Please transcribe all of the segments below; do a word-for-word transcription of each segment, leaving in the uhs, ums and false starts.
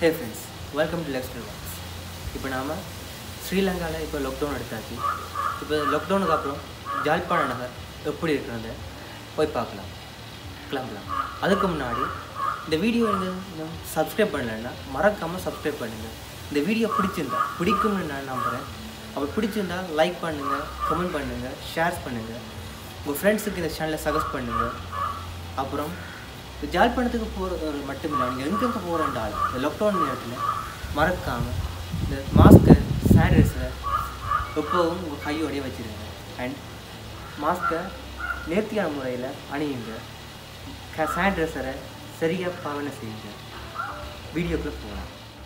Hey friends, welcome to Lifestyle Vlogs. இப்போ நாம ஸ்ரீலங்கால இப்போ லாக்டவுன் எடுத்தாச்சு. இப்போ லாக்டவுனுக்கு அப்புறம் ஜாழ்ப்பாண நகர் எப்படி இருக்குன்னு போய் பார்க்கலாம். கிளம்பலாம். அதுக்கு முன்னாடி இந்த வீடியோ நீங்க சப்ஸ்கிரைப் பண்ணலன்னா மறக்காம சப்ஸ்கிரைப் பண்ணுங்க. இந்த வீடியோ பிடிச்சிருந்தா பிடிக்கும்னு நான் நம்புறேன். அப்படி பிடிச்சிருந்தா லைக் பண்ணுங்க, கமெண்ட் பண்ணுங்க, ஷேர் பண்ணுங்க. உங்கள் ஃப்ரெண்ட்ஸுக்கு இந்த சேனலை சஜஸ்ட் பண்ணுங்க. அப்புறம் ஜாழ்ப்பாணத்துக்கு போகிற மட்டும் இல்லை, நீங்கள் எங்கெங்கே போகிறேன்டாலும் இந்த லாக்டவுன் நேரத்தில் மறக்காமல் இந்த மாஸ்க்கை சானிடைசரை எப்போவும் உங்கள் கையோடையே வச்சுருங்க. அண்ட் மாஸ்க்கை நேர்த்தியான முறையில் அணியுங்க. க சானிடைசரை சரியாக பாவனை செய்யுங்க. வீடியோக்குள்ளே போகலாம்.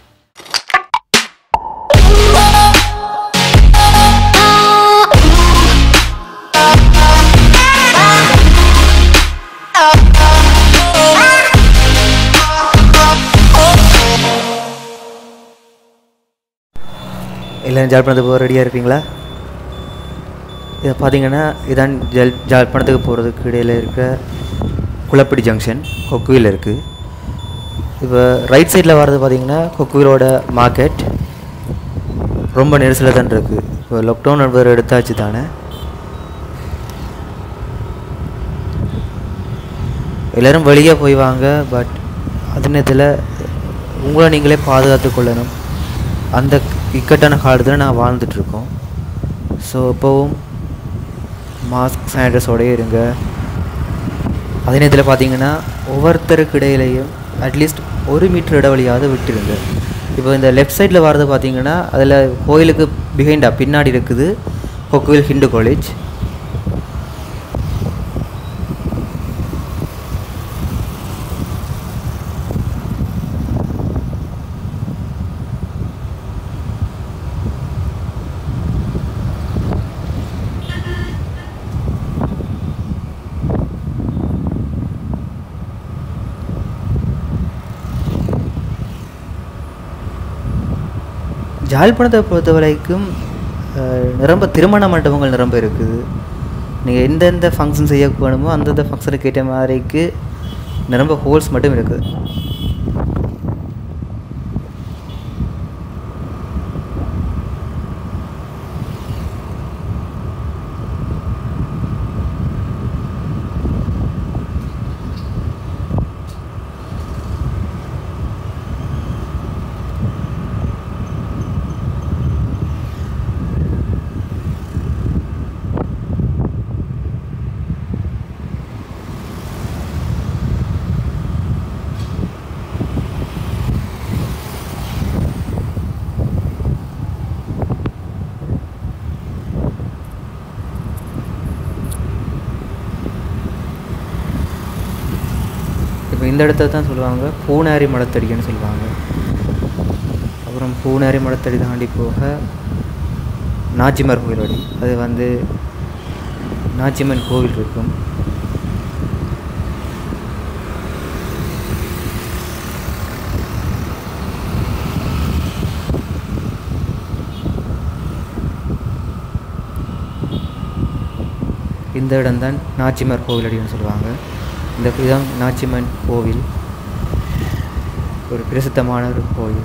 எல்லோரும் ஜாழ்ப்பாணத்துக்கு போக ரெடியாக இருப்பீங்களா? இதை பார்த்தீங்கன்னா இதான் ஜல் ஜாழ்ப்பாணத்துக்கு போகிறதுக்கு இடையில் இருக்க குளப்பிடி ஜங்ஷன் கொக்குவில் இருக்குது. இப்போ ரைட் சைடில் வர்றது பார்த்திங்கன்னா கொக்குவிலோட மார்க்கெட் ரொம்ப நெரிசலில் தான் இருக்குது. இப்போ லாக்டவுன் வேறு எடுத்தாச்சு தானே. எல்லோரும் வெளியே போய் வாங்க, பட் அதே நேரத்தில் உங்களை நீங்களே பாதுகாத்து கொள்ளணும். அந்த இக்கட்டான காலத்தில் நான் வாழ்ந்துட்டுருக்கோம். ஸோ இப்போவும் மாஸ்க் சானிடைசரோடய இருங்க. அதே நேரத்தில் பார்த்தீங்கன்னா ஒவ்வொருத்தருக்கு இடையிலையும் அட்லீஸ்ட் ஒரு மீட்டர் இடைவெளியாவது விட்டுருங்க. இப்போ இந்த லெஃப்ட் சைடில் வர்றது பார்த்தீங்கன்னா அதில் கோயிலுக்கு பிஹைண்டாக பின்னாடி இருக்குது கொக்குவில் ஹிந்து காலேஜ். ஜாழ்ப்பாணத்தை பொறுத்த வரைக்கும் நிரம்ப திருமண மண்டபங்கள் நிரம்ப இருக்குது. நீங்கள் எந்தெந்த ஃபங்க்ஷன் செய்ய வேணுமோ அந்தந்த ஃபங்க்ஷனுக்கு ஏற்ற மாதிரிக்கு நிரம்ப ஹோல்ஸ் மட்டும் இருக்குது. இப்போ இந்த இடத்த தான் சொல்லுவாங்க பூனாரி மலத்தடின்னு சொல்லுவாங்க. அப்புறம் பூனாரி மலத்தடி தாண்டி போக நாச்சிமார் கோவில் வழி, அது வந்து நாச்சியம்மன் கோவில் இருக்கும். இந்த இடம் தான் நாச்சிமார் கோவில் அடின்னு சொல்லுவாங்க. இந்த இதுதான் நாச்சியம்மன் கோவில், ஒரு பிரசித்தமான ஒரு கோவில்.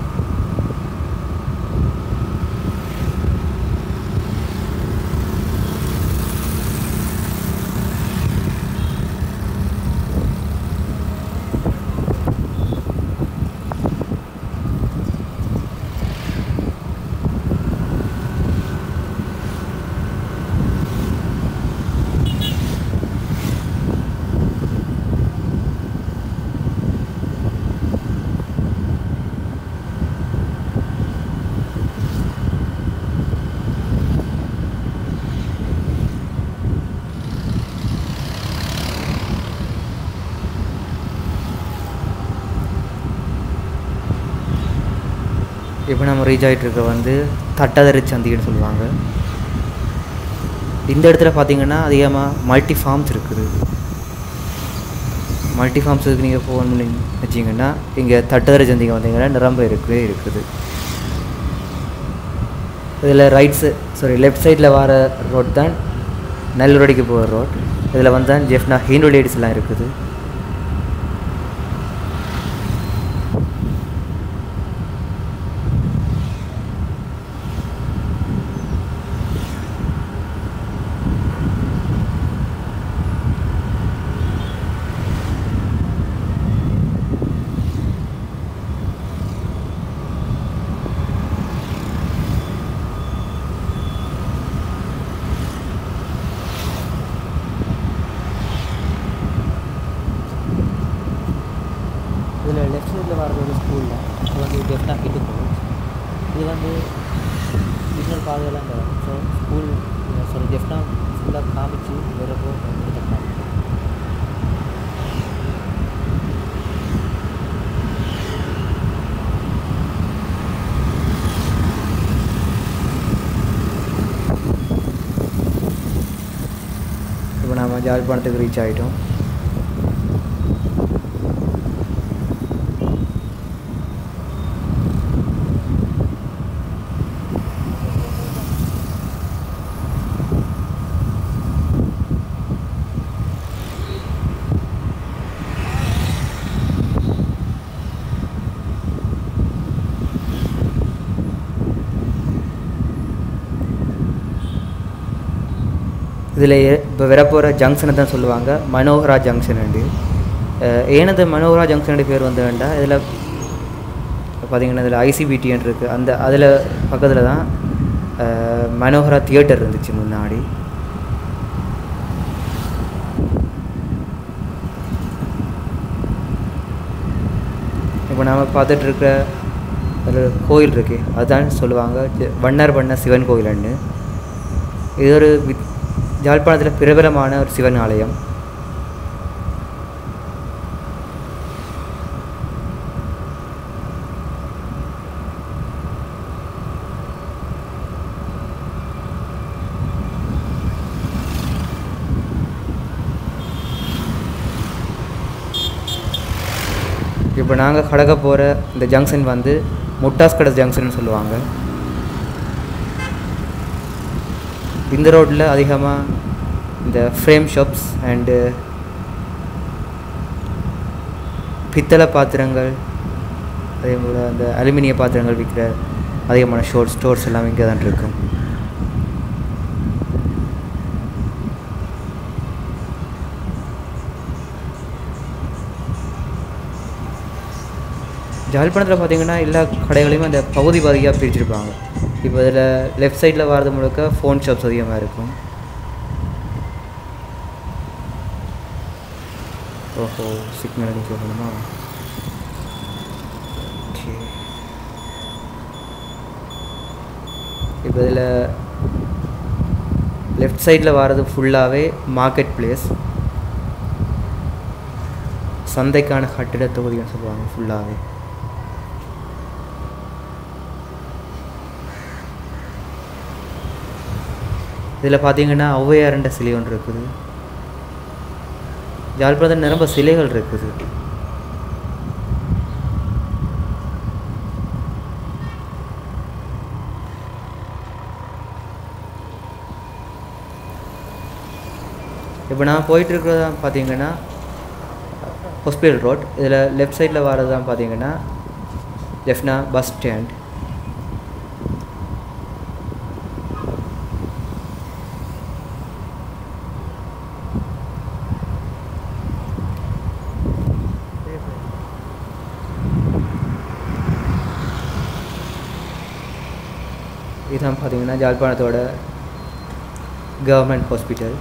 இப்போ நம்ம ரீச் ஆகிட்டுருக்க வந்து தட்டாதரை சந்தின்னு சொல்லுவாங்க. இந்த இடத்துல பார்த்திங்கன்னா அதிகமாக மல்டி ஃபார்ம்ஸ் இருக்குது. மல்டி ஃபார்ம்ஸுக்கு நீங்கள் போகணும்னு வச்சிங்கன்னா இங்கே தட்டாதரை சந்திங்க வந்தீங்கன்னா நிரம்ப இருக்கவே இருக்குது. இதில் ரைட்ஸு சாரி லெஃப்ட் சைடில் வர ரோட் தான் நல்லூரடிக்கு போகிற ரோட். இதில் வந்து தான் ஜெஃப்னா ஹீண்டோ லேடிஸ்லாம் இருக்குது. ஸ்கூலில் இது வந்து ஜெஃப்னா கிட்டு காலேஜ். இது வந்து இன்னொரு பாதையெல்லாம் வரும். ஸோ ஸ்கூல் சாரி ஜெஃப்னா ஃபுல்லாக காமிச்சு வரப்போ எடுத்துக்கலாம். இப்போ நம்ம யாழ்ப்பாணத்துக்கு ரீச் ஆகிட்டோம். இதில் இப்போ வரப்போகிற ஜங்ஷனை தான் சொல்லுவாங்க மனோகரா ஜங்ஷன். ஏனது மனோகரா ஜங்ஷனுடைய பேர் வந்து வேண்டாம். இதில் பார்த்திங்கன்னா இதில் ஐசிபிடின்னு இருக்குது. அந்த அதில் பக்கத்தில் தான் மனோகரா தியேட்டர் இருந்துச்சு முன்னாடி. இப்போ நாம் பார்த்துட்ருக்க ஒரு கோயில் இருக்கு, அதுதான் சொல்லுவாங்க வண்ணர் வண்ண சிவன் கோயில்னு. இது ஒரு யாழ்ப்பாணத்தில் பிரபலமான ஒரு சிவன் ஆலயம். இப்போ நாங்கள் கடக்க போகிற இந்த ஜங்ஷன் வந்து முட்டாஸ்கடை ஜங்ஷன் சொல்லுவாங்க. இந்த ரோட்டில் அதிகமாக இந்த ஃப்ரேம் ஷாப்ஸ் அண்டு பித்தளை பாத்திரங்கள், அதே போல் அந்த அலுமினிய பாத்திரங்கள் விற்கிற அதிகமான ஷோர் ஸ்டோர்ஸ் எல்லாம் இங்கே தான் இருக்கும். யாழ்ப்பாணத்தில் பார்த்திங்கன்னா எல்லா கடைகளையுமே அந்த பகுதி பகுதியாக பிரிச்சுருப்பாங்க. இப்போ இதில் லெஃப்ட் சைடில் வரது முழுக்க ஃபோன் ஷாப்ஸ் அதிகமாக இருக்கும். ஓஹோ, சிக்னல் அடிக்க வேணுமா? ஓகே, இப்போ இதில் லெஃப்ட் சைடில் வர்றது ஃபுல்லாகவே மார்க்கெட் பிளேஸ், சந்தைக்கான கட்டிட தொகுதின்னு சொல்லுவாங்க ஃபுல்லாகவே. இதில் பார்த்தீங்கன்னா ஔவையார்ன்ற சிலை ஒன்று இருக்குது. யாழ்ப்பாணத்தில் நிரம்ப சிலைகள் இருக்குது. இப்போ நான் போயிட்டுருக்கிறது தான் பார்த்தீங்கன்னா ஹாஸ்பிட்டல் ரோட். இதில் லெஃப்ட் சைடில் வர்றது தான் பார்த்தீங்கன்னா ஜெஃப்னா பஸ் ஸ்டாண்ட். இதுதான் பார்த்தீங்கன்னா யாழ்ப்பாணத்தோட கவர்மெண்ட் ஹாஸ்பிட்டல்.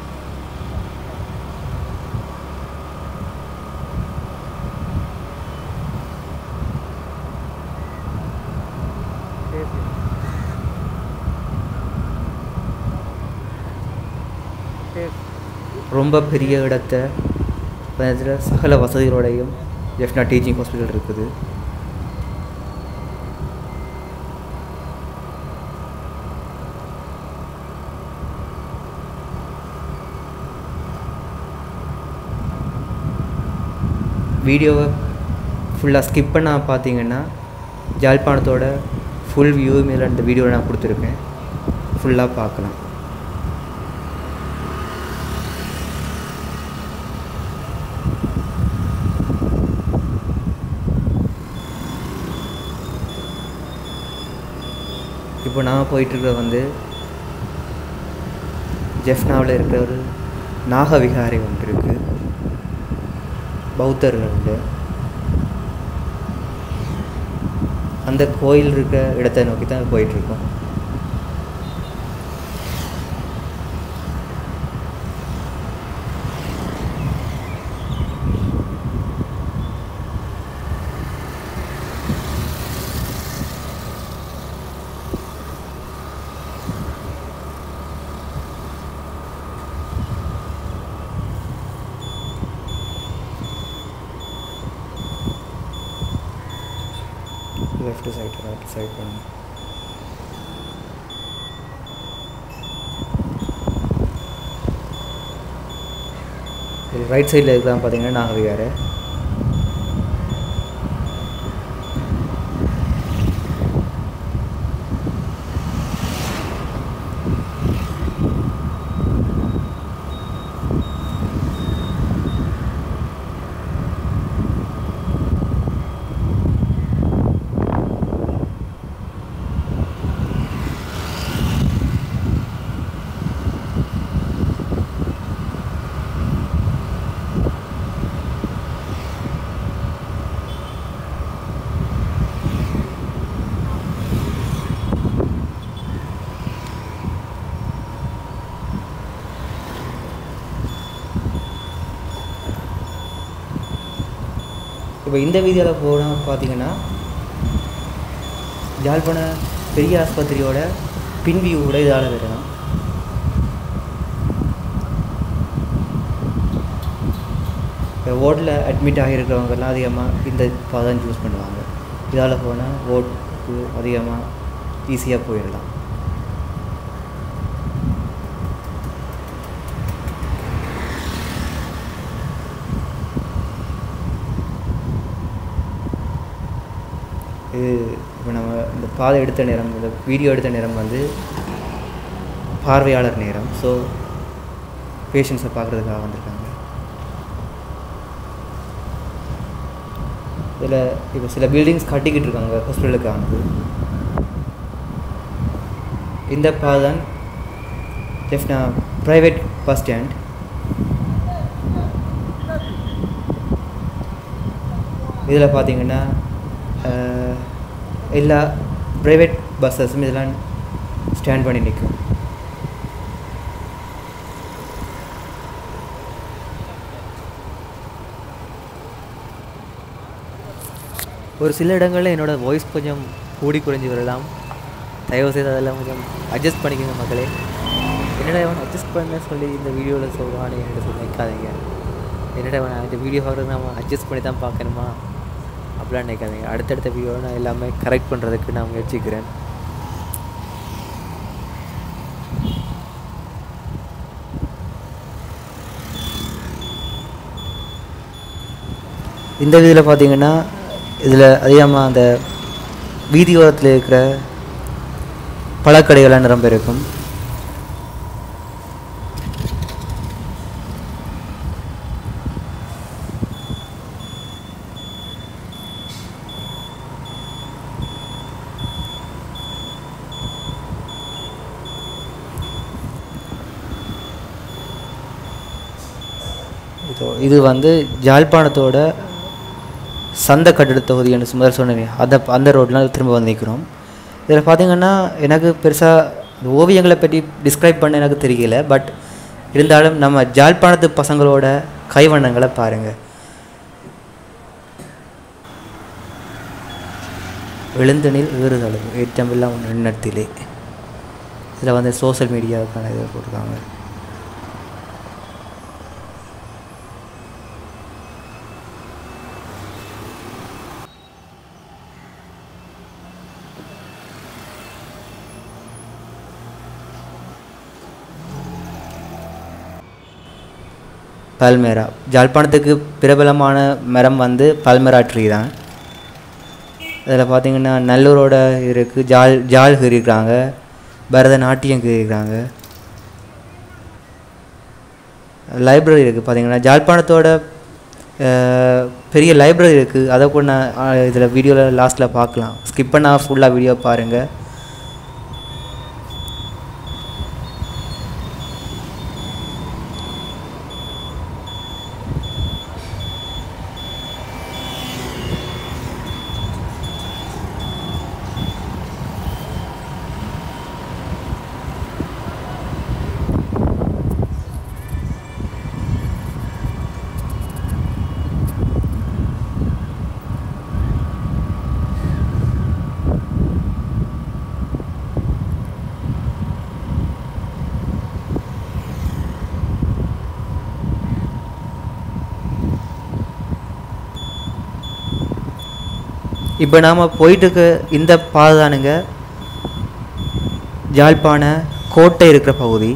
ரொம்ப பெரிய இடத்த சகல வசதிகளோடையும் ஜெஃப்னா டீச்சிங் ஹாஸ்பிட்டல் இருக்குது. வீடியோவை ஃபுல்லாக ஸ்கிப் பண்ண பார்த்தீங்கன்னா யாழ்ப்பாணத்தோட ஃபுல் வியூ மேலே இந்த வீடியோவில் நான் கொடுத்துருக்கேன், ஃபுல்லாக பார்க்கலாம். இப்போ நான் போயிட்டுருக்க வந்து ஜெஃப்னாவில் இருக்கிற ஒரு நாகவிகாரை ஒன்று இருக்குது, பௌத்தர்கள். அந்த கோயில் இருக்க இடத்தை நோக்கி தான் போயிட்டுருக்கோம். லெஃப்ட் சைடு ரைட் சைடு பண்ணுங்க. ரைட் சைடில் இருக்கிறான் பார்த்தீங்கன்னா நாகவிகாரை. இப்போ இந்த வீதியில் போனால் பார்த்தீங்கன்னா யாழ்ப்பாண பெரிய ஆஸ்பத்திரியோட பின்வியூ கூட இதால் வரலாம். இப்போ ஓட்டில் அட்மிட் ஆகியிருக்கிறவங்கெல்லாம் அதிகமாக இந்த பாதான் யூஸ் பண்ணுவாங்க. இதால் போனால் ஓட்டுக்கு அதிகமாக ஈஸியாக போயிடலாம். இது இப்போ நம்ம இந்த பாதை எடுத்த நேரம், இந்த வீடியோ எடுத்த நேரம் வந்து பார்வையாளர் நேரம். ஸோ பேஷண்ட்ஸை பார்க்குறதுக்காக வந்திருக்காங்க. இதில் இப்போ சில பில்டிங்ஸ் கட்டிக்கிட்டு இருக்காங்க ஹாஸ்பிட்டலுக்கானது. இந்த பாதை தான் லெஃப்ட் ப்ரைவேட் பஸ் ஸ்டாண்ட். இதில் பார்த்தீங்கன்னா எல்லா ப்ரைவேட் பஸ்ஸஸும் இதெல்லாம் ஸ்டாண்ட் பண்ணி நிற்கும். ஒரு சில இடங்களில் என்னோடய வாய்ஸ் கொஞ்சம் கூடி குறைஞ்சி வரலாம். தயவுசெய்து அதெல்லாம் கொஞ்சம் அட்ஜஸ்ட் பண்ணிக்கோங்க மக்களே. என்னடா அவன் அட்ஜஸ்ட் பண்ண சொல்லி இந்த வீடியோவில் சொல்கிறானே என்னோட சொல்லி நினைக்காதீங்க. என்னடா அவன் இந்த வீடியோ பார்க்குறது நம்ம அட்ஜஸ்ட் பண்ணி தான் பார்க்கணுமா அப்படிலாம் நினைக்காதீங்க. அடுத்தடுத்த வீடியோவில் நான் எல்லாமே கரெக்ட் பண்ணுறதுக்கு நான் முயற்சிக்கிறேன். இந்த வீதியில் பார்த்தீங்கன்னா இதில் அதிகமாக அந்த வீதி ஓரத்தில் இருக்கிற பழக்கடைகள்லாம் நிரம்ப இருக்கும். இது வந்து யாழ்ப்பாணத்தோட சந்த கட்டிட தொகுதி என்று முதல் சொன்னேன். அந்த அந்த ரோட்லாம் திரும்ப வந்து நிற்கிறோம். இதில் பார்த்திங்கன்னா எனக்கு பெருசாக ஓவியங்களை பற்றி டிஸ்கிரைப் பண்ண எனக்கு தெரியல. பட் இருந்தாலும் நம்ம யாழ்ப்பாணத்து பசங்களோட கைவண்ணங்களை பாருங்கள். எழுந்தனில் ஏறுதளவு ஏற்றமெல்லாம் எண்ணத்திலே. இதில் வந்து சோஷியல் மீடியாவுக்கான இதை போட்டிருக்காங்க. பல்மேரா யாழ்ப்பாணத்துக்கு பிரபலமான மரம் வந்து பல்மேரா ட்ரீ தான். அதில் பார்த்திங்கன்னா நல்லூரோட இருக்குது, ஜால் ஜால் கீறிக்கிறாங்க, பரதநாட்டியம் கீறிக்கிறாங்க. லைப்ரரி இருக்குது. பார்த்திங்கன்னா யாழ்ப்பாணத்தோட பெரிய லைப்ரரி இருக்குது. அதை கூட நான் இதில் வீடியோவில் லாஸ்ட்டில் பார்க்கலாம். ஸ்கிப் பண்ணால் ஃபுல்லாக வீடியோ பாருங்கள். இப்போ நாம் போயிட்டுருக்க இந்த பாதை தானுங்க யாழ்ப்பாண கோட்டை இருக்கிற பகுதி.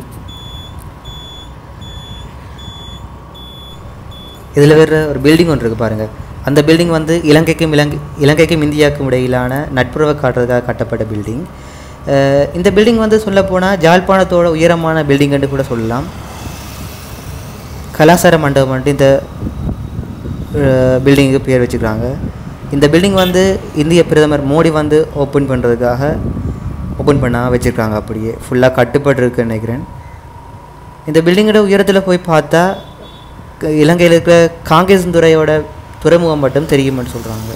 இதில் வேறு ஒரு பில்டிங் ஒன்று இருக்குது பாருங்கள். அந்த பில்டிங் வந்து இலங்கைக்கும் இலங்கை இலங்கைக்கும் இந்தியாவுக்கும் இடையிலான நட்புறவை காட்டுறதுக்காக கட்டப்பட்ட பில்டிங். இந்த பில்டிங் வந்து சொல்லப்போனால் ஜாழ்ப்பாணத்தோட உயரமான பில்டிங்னு கூட சொல்லலாம். கலாசார மண்டபம் இந்த பில்டிங்குக்கு பேர் வச்சுக்கிறாங்க. இந்த பில்டிங் வந்து இந்திய பிரதமர் மோடி வந்து ஓப்பன் பண்ணுறதுக்காக ஓப்பன் பண்ண வச்சுருக்காங்க. அப்படியே ஃபுல்லாக கட்டுப்பாடு இருக்குன்னு நினைக்கிறேன். இந்த பில்டிங்கோட உயரத்தில் போய் பார்த்தா இலங்கையில் இருக்கிற காங்கேசன் துறையோட துறைமுகம் மட்டும் தெரியும்னு சொல்கிறாங்க.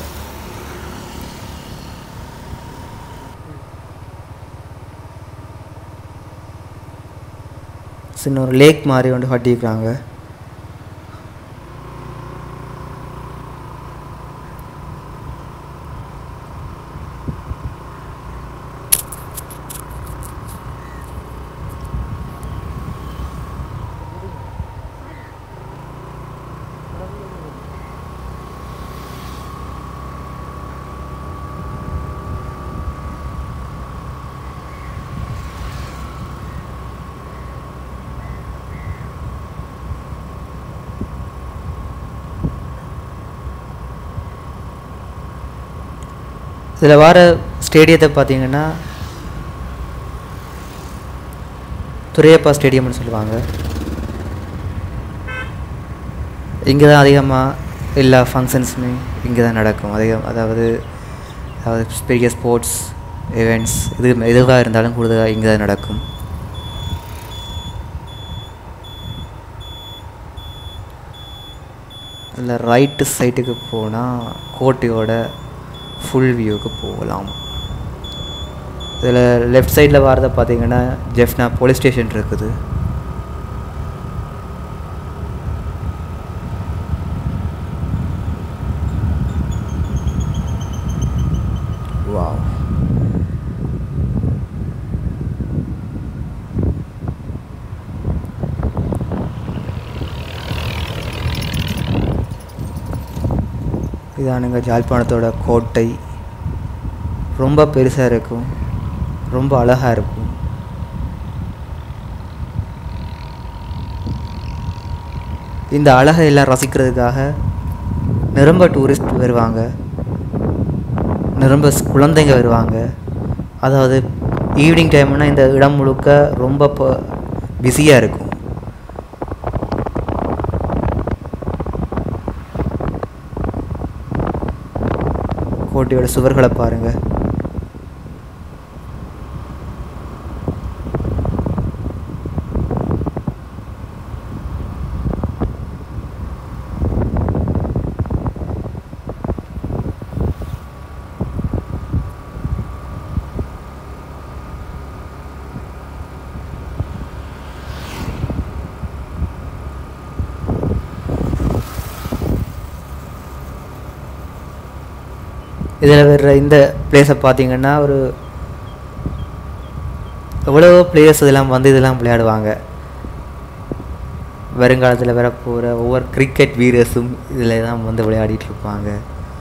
சின்ன ஒரு லேக் மாதிரி வந்து கட்டியிருக்காங்க. இதில் வர ஸ்டேடியத்தை பார்த்தீங்கன்னா துரையப்பா ஸ்டேடியம்னு சொல்லுவாங்க. இங்கே தான் அதிகமாக எல்லா ஃபங்க்ஷன்ஸுமே இங்கே தான் நடக்கும். அதிகம் அதாவது அதாவது பெரிய ஸ்போர்ட்ஸ் ஈவெண்ட்ஸ் இது எதுவாக இருந்தாலும் கூடுதலாக இங்கே தான் நடக்கும். இதில் ரைட்டு சைட்டுக்கு போனால் கோட்டையோட ஃபுல் வியூவுக்கு போகலாம். இதில் லெஃப்ட் சைடில் வரதை பார்த்தீங்கன்னா ஜெஃப்னா போலீஸ் ஸ்டேஷன் இருக்குது. வாவ், இதானுங்க யாழ்ப்பாணத்தோட கோட்டை. ரொம்ப பெருசாக இருக்கும், ரொம்ப அழகாக இருக்கும். இந்த அழகை எல்லாம் ரசிக்கிறதுக்காக நிரம்ப டூரிஸ்ட் வருவாங்க, நிரம்ப குழந்தைங்க வருவாங்க. அதாவது ஈவினிங் டைம்னா இந்த இடம் முழுக்க ரொம்ப பிஸியாக இருக்கும். கோட்டையோட சுவர்களை பாருங்கள். இதில் வர்ற இந்த பிளேஸை பார்த்தீங்கன்னா ஒரு எவ்வளவோ பிளேயர்ஸ் இதெல்லாம் வந்து இதெல்லாம் விளையாடுவாங்க. வருங்காலத்தில் வர போகிற ஒவ்வொரு கிரிக்கெட் வீரர்ஸும் இதில் தான் வந்து விளையாடிட்டு இருப்பாங்க.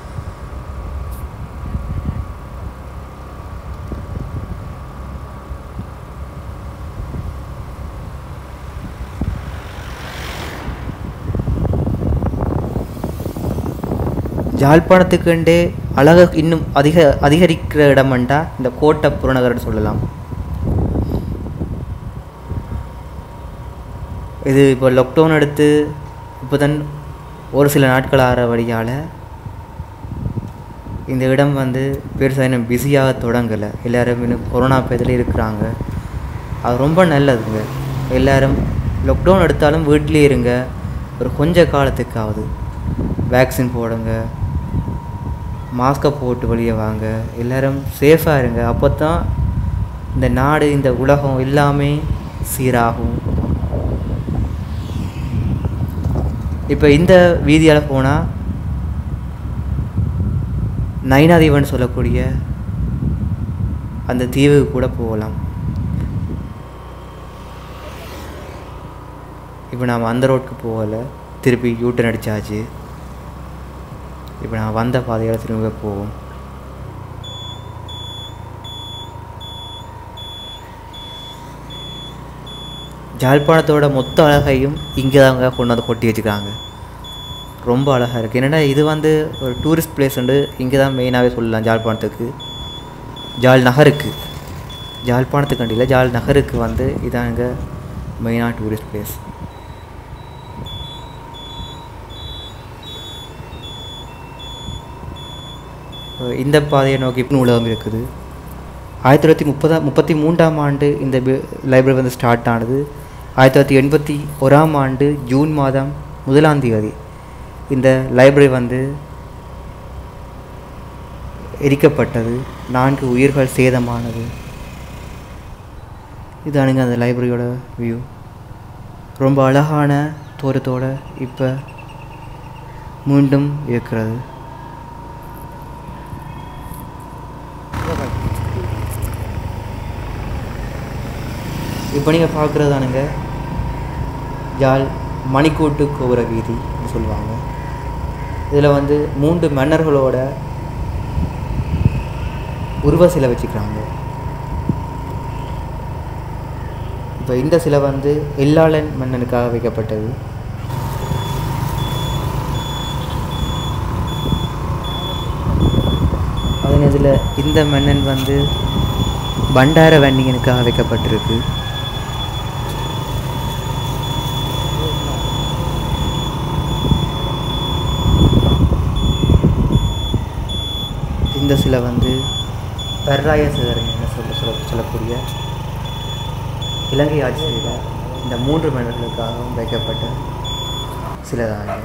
யாழ்ப்பாணத்துக்குண்டே அழகு இன்னும் அதிக அதிகரிக்கிற இடம்ண்டா இந்த கோட்டை புறநகர்னு சொல்லலாம். இது இப்போ லாக்டவுன் எடுத்து இப்போ தான் ஒரு சில நாட்கள் ஆகிற வழியால் இந்த இடம் வந்து பெருசாக இன்னும் பிஸியாக தொடங்கலை. எல்லோரும் இன்னும் கொரோனா பேதில் இருக்கிறாங்க. அது ரொம்ப நல்லதுங்க. எல்லோரும் லாக்டவுன் எடுத்தாலும் வீட்டிலே இருங்க, ஒரு கொஞ்ச காலத்துக்காவது வேக்சின் போடுங்க, மாஸ்கை போட்டு வெளியே வாங்க, எல்லோரும் சேஃபாக இருங்க. அப்போ தான் இந்த நாடு இந்த உலகம் எல்லாமே சீராகும். இப்போ இந்த வீதியால் போனால் நைனாதீவன் சொல்லக்கூடிய அந்த தீவுக்கு கூட போகலாம். இப்போ நாம் அந்த ரோட்டுக்கு போகலை, திருப்பி யூட்டன் அடித்தாச்சு. இப்போ நான் வந்த பாதையால் திரும்ப போவோம். ஜாழ்ப்பாணத்தோட மொத்த அழகையும் இங்கே தாங்க கொண்டு வந்து கொட்டி வச்சுக்கிறாங்க. ரொம்ப அழகாக இருக்குது. என்னென்னா இது வந்து ஒரு டூரிஸ்ட் பிளேஸ்ண்டு இங்கே தான் மெயினாகவே சொல்லலாம். ஜாழ்ப்பாணத்துக்கு ஜாழ் நகருக்கு ஜாழ்ப்பாணத்துக்கு கண்டியில் ஜாழ் நகருக்கு வந்து இதான் இங்கே மெயினான டூரிஸ்ட் பிளேஸ். இந்த பாதையை நோக்கி நூலகம் இருக்குது. ஆயிரத்தி தொள்ளாயிரத்தி முப்பதாம் முப்பத்தி மூன்றாம் ஆண்டு இந்த லைப்ரரி வந்து ஸ்டார்ட் ஆனது. ஆயிரத்தி தொள்ளாயிரத்தி எண்பத்தி ஓராம் ஆண்டு ஜூன் மாதம் முதலாம் தேதி இந்த லைப்ரரி வந்து எரிக்கப்பட்டது. நான்கு உயிர்கள் சேதமானது. இதானுங்க அந்த லைப்ரரியோட வியூ. ரொம்ப அழகான தோற்றத்தோடு இப்போ மீண்டும் இருக்கிறது. இப்போ நீங்கள் பார்க்குறதானுங்க யாழ் மணிக்கூட்டு கோபுர வீதி சொல்லுவாங்க. இதில் வந்து மூன்று மன்னர்களோட உருவ சிலை வச்சுக்கிறாங்க. இப்போ இந்த சிலை வந்து எல்லாளன் மன்னனுக்காக வைக்கப்பட்டது. அதே இதில் இந்த மன்னன் வந்து பண்டார வன்னியனுக்காக வைக்கப்பட்டிருக்கு. இந்த சிலை வந்து பெர்ராய சிதறன் என்ன சொல்ல சொல்ல சொல்லக்கூடிய இலங்கை ஆட்சி செய்த இந்த மூன்று மன்னர்களுக்காகவும் வைக்கப்பட்ட சிலை தாங்க.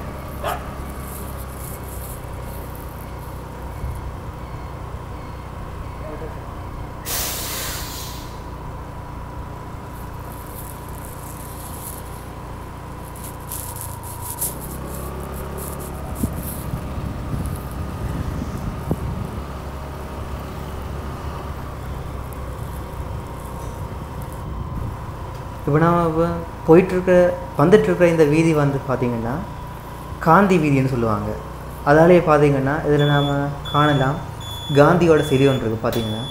இப்போ நாம் இப்போ போயிட்டுருக்க வந்துட்டுருக்கிற இந்த வீதி வந்து பார்த்திங்கன்னா காந்தி வீதின்னு சொல்லுவாங்க. அதாலேயே பார்த்திங்கன்னா இதில் நாம் காணலாம் காந்தியோட சிலை ஒன்று இருக்குது. பார்த்திங்கன்னா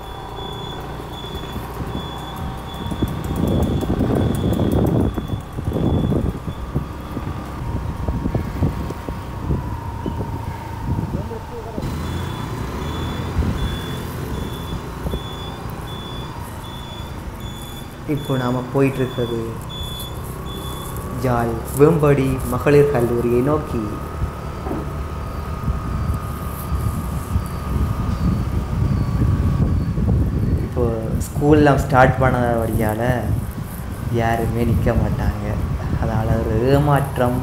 இப்போ நாம் போயிட்டுருக்கிறது ஜாழ் வேம்படி மகளிர் கல்லூரியை நோக்கி. இப்போது ஸ்கூல்லாம் ஸ்டார்ட் பண்ண வழியால் யாருமே நிற்க மாட்டாங்க. அதனால் ஒரு ஏமாற்றம்.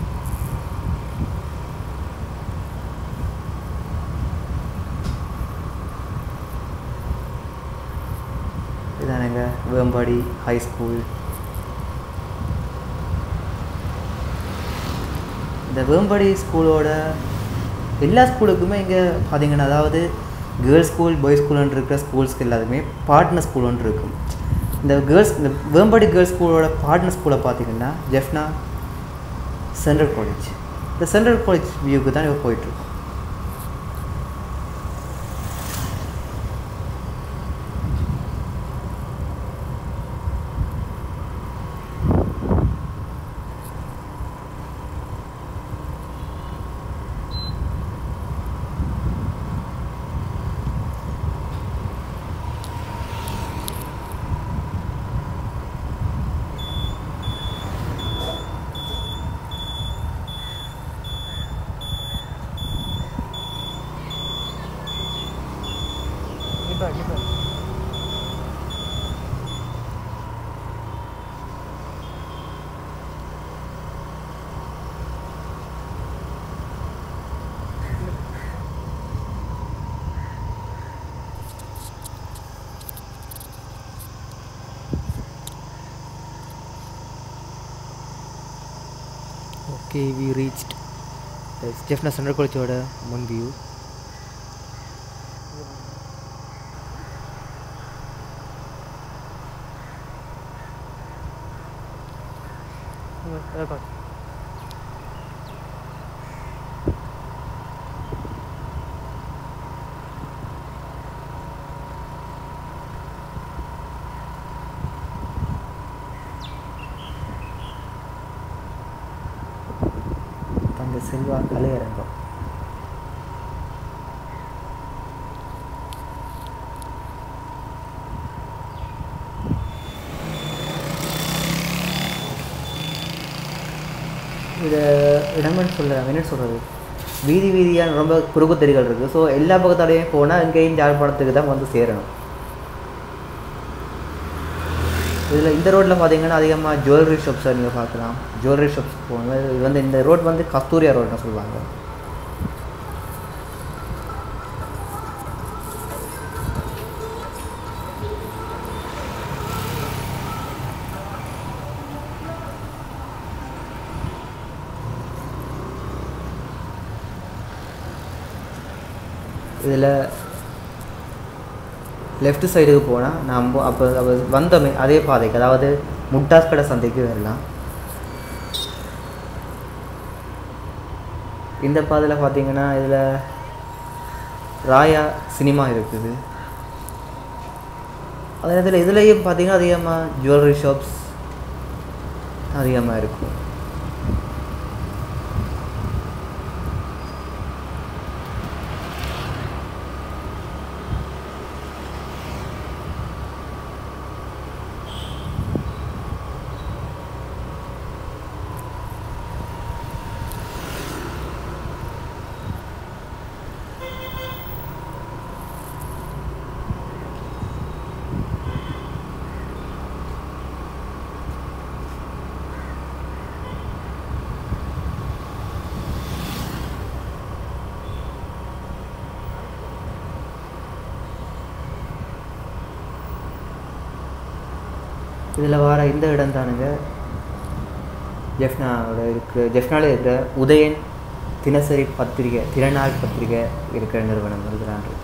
இதானுங்க வேம்படி ஹை ஸ்கூல். இந்த வேம்படி ஸ்கூலோட எல்லா ஸ்கூலுக்குமே இங்கே பார்த்திங்கன்னா அதாவது கேர்ள்ஸ் ஸ்கூல் பாய்ஸ் ஸ்கூல்னு இருக்கிற ஸ்கூல்ஸ்க்கு எல்லாத்துக்குமே பார்ட்னர் ஸ்கூல் ஒன்று இருக்கும். இந்த கேர்ள்ஸ் இந்த வேம்படி கேர்ள்ஸ் ஸ்கூலோட பார்ட்னர் ஸ்கூலை பார்த்திங்கன்னா ஜெஃப்னா சென்ட்ரல் காலேஜ். இந்த சென்ட்ரல் காலேஜ் வியூக்கு தான் இப்போ போயிட்டுருக்கோம். Okay, we reached Jeffna Central College oda mun view. இந்த செல்வா கலையரங்கம். இதை இடங்கள்னு சொல்கிறாங்க, என்ன சொல்கிறது, வீதி வீதியான ரொம்ப குறுக்கு தெருகள் இருக்குது. ஸோ எல்லா பக்கத்தாலேயும் போனால் இங்கேயும் யாழ்ப்பாணத்துக்கு தான் வந்து சேரணும். இதில் இந்த ரோட்டில் பார்த்தீங்கன்னா அதிகமாக ஜுவல்லரி ஷாப்ஸை நீங்கள் பார்க்கலாம். ஜுவல்லரி ஷாப்ஸ் போகணும். இது வந்து இந்த ரோட் வந்து கஸ்தூரியா ரோட்னு சொல்லுவாங்க. இதில் லெஃப்ட் சைடுக்கு போனால் நம்ம அப்போ அப்போ வந்தோமே அதே பாதைக்கு, அதாவது முட்டாஸ் கடை சந்தைக்கு வரலாம். இந்த பாதையில் பார்த்தீங்கன்னா இதில் ராயா சினிமா இருக்குது. அதே நேரத்தில் இதுலேயும் பார்த்தீங்கன்னா அதிகமாக ஜுவல்லரி ஷாப்ஸ் அதிகமாக இருக்கும். இதில் வர இந்த இடம் தானுங்க ஜெஃப்னாவோட இருக்கிற ஜெஃப்னாவில் இருக்கிற உதயன் தினசரி பத்திரிகை, திறனாள் பத்திரிகை இருக்கிற நிறுவனங்கள் இதெல்லாம் இருக்குது.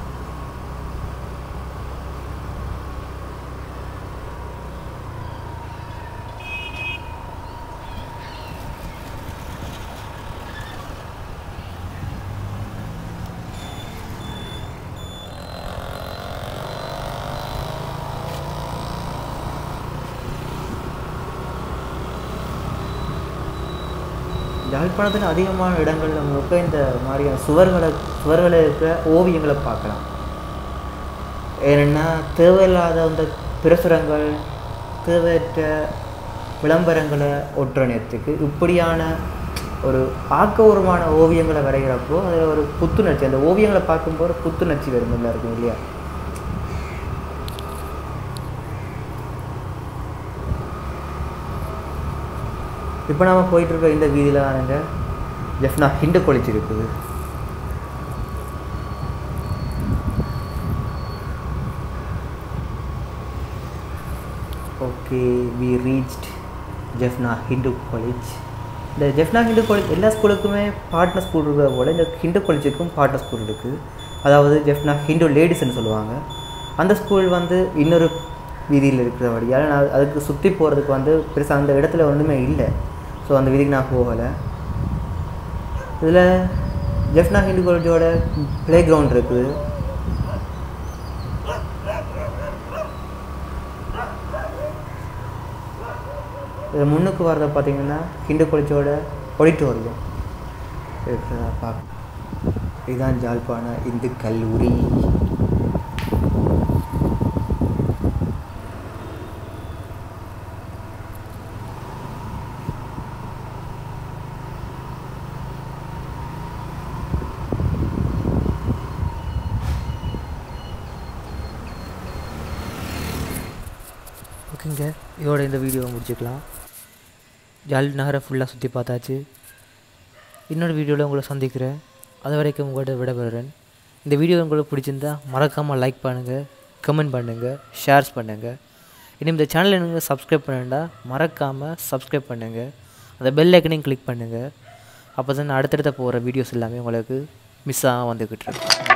யாழ்ப்பாணத்தில் அதிகமான இடங்கள் நமக்கு இந்த மாதிரியான சுவர்களை சுவர்களை இருக்கிற ஓவியங்களை பார்க்கலாம். ஏன்னா தேவையில்லாத அந்த பிரசுரங்கள், தேவையற்ற விளம்பரங்களை ஒற்றணியத்துக்கு இப்படியான ஒரு ஆக்கபூர்வமான ஓவியங்களை வரைகிறப்போ அதில் ஒரு புத்துணர்ச்சி, அந்த ஓவியங்களை பார்க்கும்போது புத்துணர்ச்சி வரும் எல்லாருக்கும் இல்லையா. இப்போ நம்ம போயிட்டுருக்க இந்த வீதியில் தானுங்க ஜெஃப்னா ஹிண்டு காலேஜ் இருக்குது. Okay, we reached Jaffna Hindu college. இந்த ஜெஃப்னா ஹிண்டு காலேஜ் எல்லா ஸ்கூலுக்குமே பார்ட்னர் ஸ்கூல் இருக்கிற போல் இந்த ஹிண்டு காலேஜுக்கும் பார்ட்னர் ஸ்கூல் இருக்குது. அதாவது ஜெஃப்னா ஹிண்டு லேடிஸ்ன்னு சொல்லுவாங்க. அந்த ஸ்கூல் வந்து இன்னொரு வீதியில் இருக்கிறபடியால் நான் அதுக்கு சுற்றி போகிறதுக்கு வந்து பெருசாக அந்த இடத்துல ஒன்றுமே இல்லை. ஸோ அந்த வீதிக்கு நான் போகலை. இதில் ஜெஃப்னா ஹிண்டு காலேஜோட ப்ளே கிரவுண்ட் இருக்குது. இதில் முன்னுக்கு வரத பார்த்தீங்கன்னா ஹிண்டு காலேஜோட ஆடிட்டோரியம் இருக்கிறதா பார்க்க. இதுதான் யாழ்ப்பாண இந்து கல்லூரி. ஓகேங்க, இதோட இந்த வீடியோவை முடிச்சுக்கலாம். ஜால் நகரை ஃபுல்லாக சுற்றி பார்த்தாச்சு. இன்னொரு வீடியோவில் உங்களை சந்திக்கிறேன். அது வரைக்கும் உங்களோட விடைபெறுறேன். இந்த வீடியோ உங்களுக்கு பிடிச்சிருந்தா மறக்காமல் லைக் பண்ணுங்கள், கமெண்ட் பண்ணுங்கள், ஷேர்ஸ் பண்ணுங்கள். இன்னும் இந்த சேனலை நீங்கள் சப்ஸ்கிரைப் பண்ணா மறக்காமல் சப்ஸ்கிரைப் பண்ணுங்கள். அந்த பெல் ஐக்கனையும் கிளிக் பண்ணுங்கள். அப்போ தான் அடுத்தடுத்த போகிற வீடியோஸ் எல்லாமே உங்களுக்கு மிஸ் ஆக வந்துக்கிட்டு இருக்கு.